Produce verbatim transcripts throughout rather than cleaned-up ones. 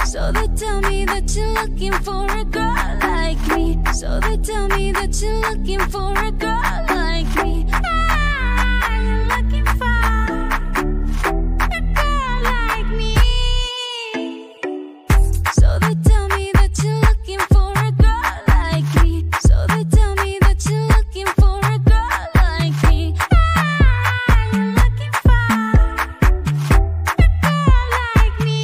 So they tell me that you're looking for a girl like me. So they tell me that you're looking for a girl like me. Ah, you're looking for a girl like me. So they tell me that you're looking for a girl like me. So they tell me that you're looking for a girl like me. Ah, you're looking for a girl like me.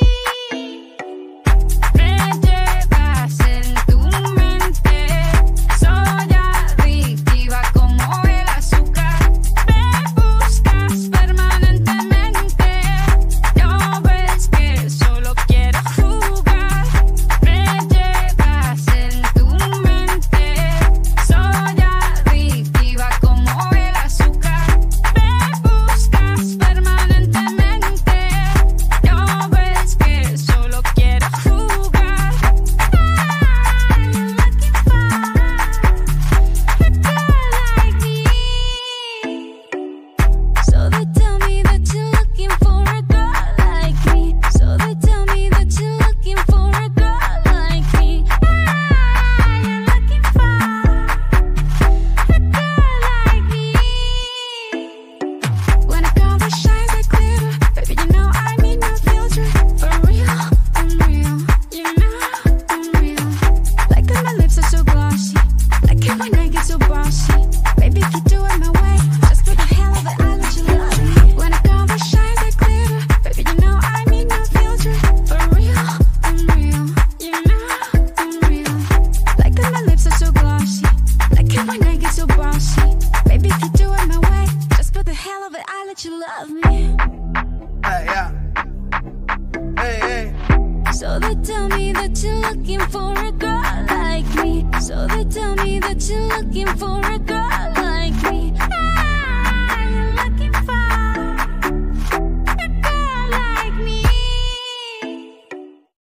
Me llevas en tu mente, soy adictiva como el azúcar. Me buscas permanentemente, ya ves que solo quiero jugar. Me llevas en tu mente, soy adictiva como el azúcar. Me buscas permanentemente, ya ves que solo quiero jugar. So they tell me that you're looking for a girl like me. So they tell me that you're looking for a girl like me. Ah, you're looking for a girl like me. When a girl that shines like glitter, baby, you know I need no filter. For real, I'm real, you know I'm real. Like when my lips are so glossy, like it when I get so bossy. Baby, if you do it my way, just for the hell of it, I'll let you love me. When a girl that shines like glitter, baby, you know I need no filter. For real, I'm real, you know I'm real. Like when my lips are so glossy, like it when I get so bossy. Baby, if you do it my way, just for the hell of it, I'll let you love me. Hey, yeah. Hey, hey. So they tell me that you're looking for a girl like me. So they tell me that you're looking for a girl